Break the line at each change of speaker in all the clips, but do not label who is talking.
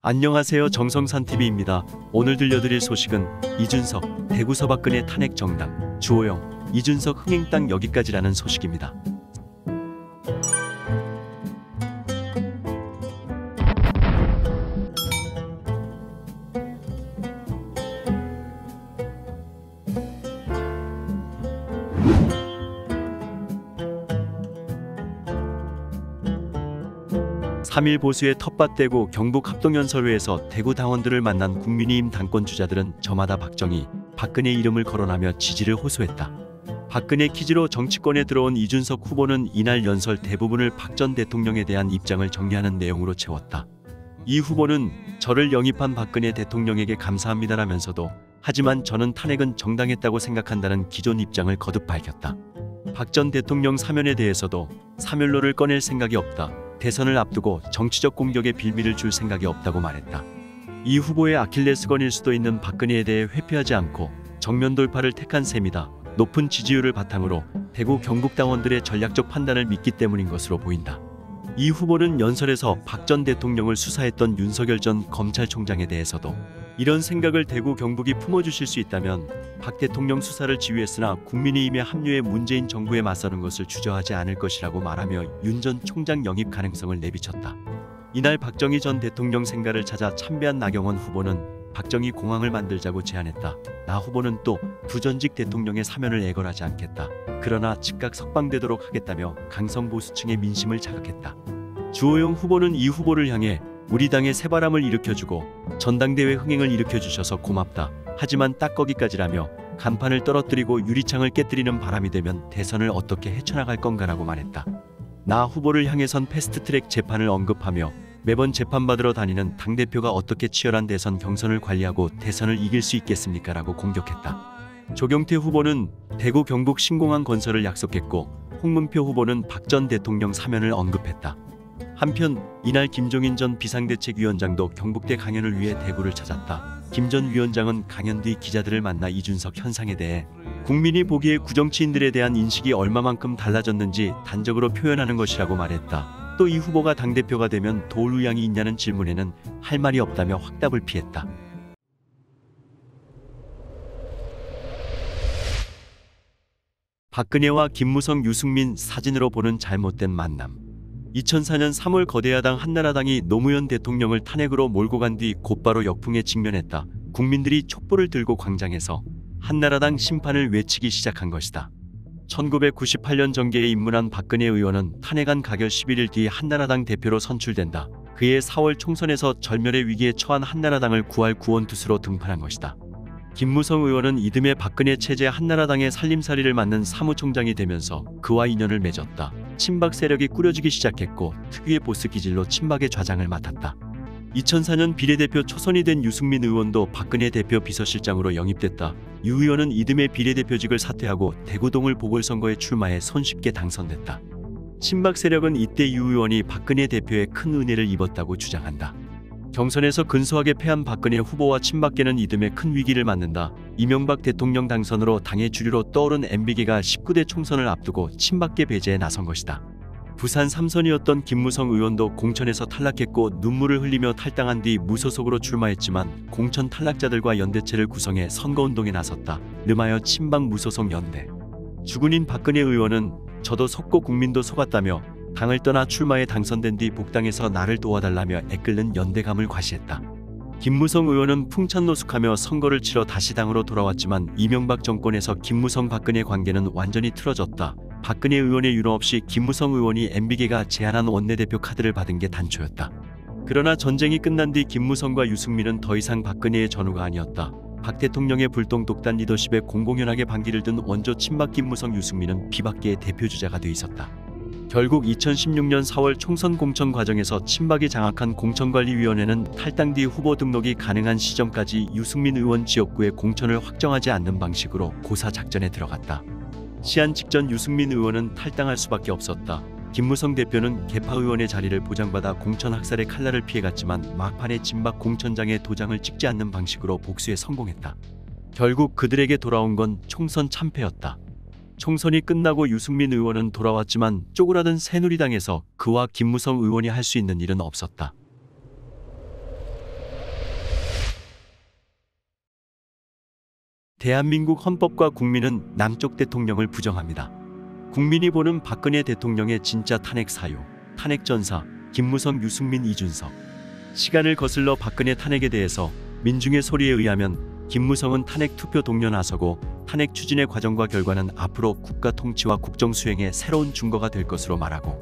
안녕하세요. 정성산TV입니다. 오늘 들려드릴 소식은 이준석, 대구 서박근혜 탄핵 정당, 주호영, 이준석 흥행땅 여기까지라는 소식입니다. (3일) 보수의 텃밭대구 경북 합동연설회에서 대구 당원들을 만난 국민의힘 당권 주자들은 저마다 박정희, 박근혜 이름을 거론하며 지지를 호소했다. 박근혜 퀴즈로 정치권에 들어온 이준석 후보는 이날 연설 대부분을 박 전 대통령에 대한 입장을 정리하는 내용으로 채웠다. 이 후보는 저를 영입한 박근혜 대통령에게 감사합니다라면서도 하지만 저는 탄핵은 정당했다고 생각한다는 기존 입장을 거듭 밝혔다. 박 전 대통령 사면에 대해서도 사면론을 꺼낼 생각이 없다. 대선을 앞두고 정치적 공격에 빌미를 줄 생각이 없다고 말했다. 이 후보의 아킬레스건일 수도 있는 박근혜에 대해 회피하지 않고 정면 돌파를 택한 셈이다. 높은 지지율을 바탕으로 대구 경북 당원들의 전략적 판단을 믿기 때문인 것으로 보인다. 이 후보는 연설에서 박 전 대통령을 수사했던 윤석열 전 검찰총장에 대해서도 이런 생각을 대구 경북이 품어주실 수 있다면 박 대통령 수사를 지휘했으나 국민의힘에 합류해 문재인 정부에 맞서는 것을 주저하지 않을 것이라고 말하며 윤 전 총장 영입 가능성을 내비쳤다. 이날 박정희 전 대통령 생가를 찾아 참배한 나경원 후보는 박정희 공항을 만들자고 제안했다. 나 후보는 또 두 전직 대통령의 사면을 애걸하지 않겠다. 그러나 즉각 석방되도록 하겠다며 강성 보수층의 민심을 자극했다. 주호영 후보는 이 후보를 향해 우리 당의 새바람을 일으켜주고 전당대회 흥행을 일으켜주셔서 고맙다. 하지만 딱 거기까지라며 간판을 떨어뜨리고 유리창을 깨뜨리는 바람이 되면 대선을 어떻게 헤쳐나갈 건가라고 말했다. 나 후보를 향해선 패스트트랙 재판을 언급하며 매번 재판받으러 다니는 당대표가 어떻게 치열한 대선 경선을 관리하고 대선을 이길 수 있겠습니까? 라고 공격했다. 조경태 후보는 대구 경북 신공항 건설을 약속했고 홍문표 후보는 박 전 대통령 사면을 언급했다. 한편 이날 김종인 전 비상대책위원장도 경북대 강연을 위해 대구를 찾았다. 김 전 위원장은 강연 뒤 기자들을 만나 이준석 현상에 대해 국민이 보기에 구정치인들에 대한 인식이 얼마만큼 달라졌는지 단적으로 표현하는 것이라고 말했다. 또 이 후보가 당대표가 되면 도울 의향이 있냐는 질문에는 할 말이 없다며 확답을 피했다. 박근혜와 김무성, 유승민 사진으로 보는 잘못된 만남. 2004년 3월 거대 야당 한나라당이 노무현 대통령을 탄핵으로 몰고 간 뒤 곧바로 역풍에 직면했다. 국민들이 촛불을 들고 광장에서 한나라당 심판을 외치기 시작한 것이다. 1998년 정계에 입문한 박근혜 의원은 탄핵안 가결 11일 뒤 한나라당 대표로 선출된다. 그해 4월 총선에서 절멸의 위기에 처한 한나라당을 구할 구원투수로 등판한 것이다. 김무성 의원은 이듬해 박근혜 체제 한나라당의 살림살이를 맡는 사무총장이 되면서 그와 인연을 맺었다. 친박 세력이 꾸려지기 시작했고 특유의 보스 기질로 친박의 좌장을 맡았다. 2004년 비례대표 초선이 된 유승민 의원도 박근혜 대표 비서실장으로 영입됐다. 유 의원은 이듬해 비례대표직을 사퇴하고 대구동을 보궐선거에 출마해 손쉽게 당선됐다. 친박 세력은 이때 유 의원이 박근혜 대표의 큰 은혜를 입었다고 주장한다. 경선에서 근소하게 패한 박근혜 후보와 친박계는 이듬해 큰 위기를 맞는다. 이명박 대통령 당선으로 당의 주류로 떠오른 MB계가 19대 총선을 앞두고 친박계 배제에 나선 것이다. 부산 3선이었던 김무성 의원도 공천에서 탈락했고 눈물을 흘리며 탈당한 뒤 무소속으로 출마했지만 공천 탈락자들과 연대체를 구성해 선거운동에 나섰다. 름하여 친박 무소속 연대. 주군인 박근혜 의원은 저도 속고 국민도 속았다며 당을 떠나 출마에 당선된 뒤 복당해서 나를 도와달라며 애끓는 연대감을 과시했다. 김무성 의원은 풍찬노숙하며 선거를 치러 다시 당으로 돌아왔지만 이명박 정권에서 김무성 박근혜 관계는 완전히 틀어졌다. 박근혜 의원의 유노 없이 김무성 의원이 MB계가 제안한 원내대표 카드를 받은 게 단초였다. 그러나 전쟁이 끝난 뒤 김무성과 유승민은 더 이상 박근혜의 전우가 아니었다. 박 대통령의 불똥 독단 리더십에 공공연하게 반기를 든 원조 친박 김무성, 유승민은 비박계의 대표주자가 돼 있었다. 결국 2016년 4월 총선 공천 과정에서 친박이 장악한 공천관리위원회는 탈당 뒤 후보 등록이 가능한 시점까지 유승민 의원 지역구의 공천을 확정하지 않는 방식으로 고사 작전에 들어갔다. 시한 직전 유승민 의원은 탈당할 수밖에 없었다. 김무성 대표는 개파 의원의 자리를 보장받아 공천 학살의 칼날을 피해갔지만 막판에 친박 공천장에 도장을 찍지 않는 방식으로 복수에 성공했다. 결국 그들에게 돌아온 건 총선 참패였다. 총선이 끝나고 유승민 의원은 돌아왔지만 쪼그라든 새누리당에서 그와 김무성 의원이 할 수 있는 일은 없었다. 대한민국 헌법과 국민은 남쪽 대통령을 부정합니다. 국민이 보는 박근혜 대통령의 진짜 탄핵 사유, 탄핵 전사, 김무성, 유승민, 이준석. 시간을 거슬러 박근혜 탄핵에 대해서 민중의 소리에 의하면 김무성은 탄핵 투표 동료 나서고 탄핵 추진의 과정과 결과는 앞으로 국가 통치와 국정 수행의 새로운 증거가 될 것으로 말하고,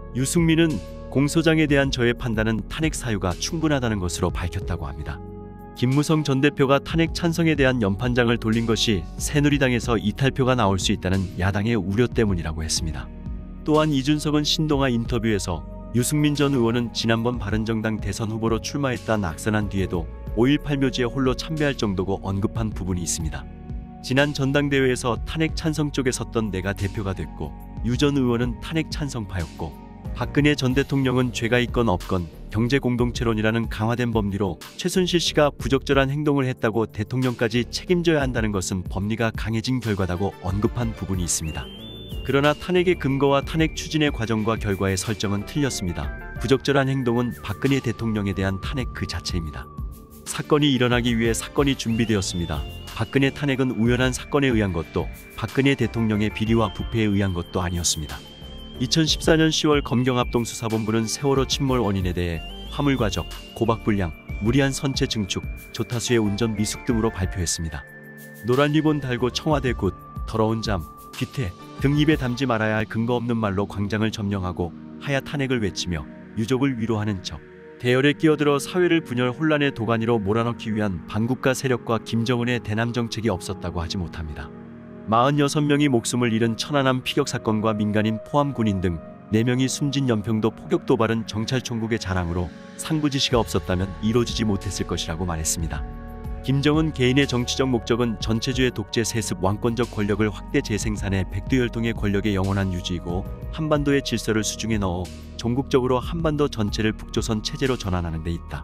유승민은 공소장에 대한 저의 판단은 탄핵 사유가 충분하다는 것으로 밝혔다고 합니다. 김무성 전 대표가 탄핵 찬성에 대한 연판장을 돌린 것이 새누리당에서 이탈표가 나올 수 있다는 야당의 우려 때문이라고 했습니다. 또한 이준석은 신동아 인터뷰에서 유승민 전 의원은 지난번 바른정당 대선 후보로 출마했다 낙선한 뒤에도 5.18 묘지에 홀로 참배할 정도고 언급한 부분이 있습니다. 지난 전당대회에서 탄핵 찬성 쪽에 섰던 내가 대표가 됐고, 유 전 의원은 탄핵 찬성파였고, 박근혜 전 대통령은 죄가 있건 없건 경제공동체론이라는 강화된 법리로 최순실 씨가 부적절한 행동을 했다고 대통령까지 책임져야 한다는 것은 법리가 강해진 결과다고 언급한 부분이 있습니다. 그러나 탄핵의 근거와 탄핵 추진의 과정과 결과의 설정은 틀렸습니다. 부적절한 행동은 박근혜 대통령에 대한 탄핵 그 자체입니다. 사건이 일어나기 위해 사건이 준비되었습니다. 박근혜 탄핵은 우연한 사건에 의한 것도 박근혜 대통령의 비리와 부패에 의한 것도 아니었습니다. 2014년 10월 검경합동수사본부는 세월호 침몰 원인에 대해 화물과적, 고박불량, 무리한 선체 증축, 조타수의 운전 미숙 등으로 발표했습니다. 노란 리본 달고 청와대 굿, 더러운 잠, 귀태 등 입에 담지 말아야 할 근거 없는 말로 광장을 점령하고 하야 탄핵을 외치며 유족을 위로하는 척, 대열에 끼어들어 사회를 분열 혼란의 도가니로 몰아넣기 위한 반국가 세력과 김정은의 대남 정책이 없었다고 하지 못합니다. 46명이 목숨을 잃은 천안함 피격 사건과 민간인 포함 군인 등 4명이 숨진 연평도 폭격 도발은 정찰 총국의 자랑으로 상부 지시가 없었다면 이루어지지 못했을 것이라고 말했습니다. 김정은 개인의 정치적 목적은 전체주의 독재 세습 왕권적 권력을 확대 재생산해 백두혈통의 권력의 영원한 유지이고, 한반도의 질서를 수중에 넣어 전국적으로 한반도 전체를 북조선 체제로 전환하는 데 있다.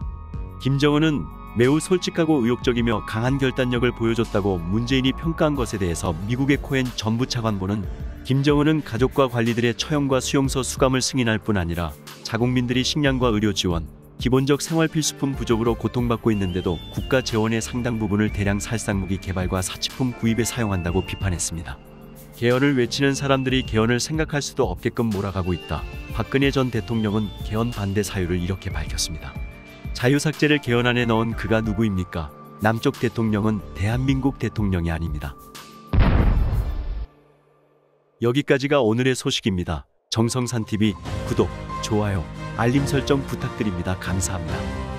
김정은은 매우 솔직하고 의욕적이며 강한 결단력을 보여줬다고 문재인이 평가한 것에 대해서 미국의 코엔 전부 차관보는 김정은은 가족과 관리들의 처형과 수용소 수감을 승인할 뿐 아니라 자국민들이 식량과 의료 지원, 기본적 생활 필수품 부족으로 고통받고 있는데도 국가 재원의 상당 부분을 대량 살상무기 개발과 사치품 구입에 사용한다고 비판했습니다. 개헌을 외치는 사람들이 개헌을 생각할 수도 없게끔 몰아가고 있다. 박근혜 전 대통령은 개헌 반대 사유를 이렇게 밝혔습니다. 자유삭제를 개헌안에 넣은 그가 누구입니까? 남쪽 대통령은 대한민국 대통령이 아닙니다. 여기까지가 오늘의 소식입니다. 정성산TV 구독, 좋아요, 알림 설정 부탁드립니다. 감사합니다.